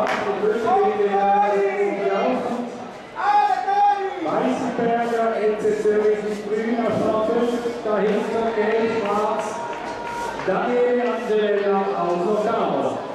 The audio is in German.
Weißenberger, NC Zürich mit grün auf Rang 5, dahinter gelb-schwarz, Daniele Angelella aus Locarno.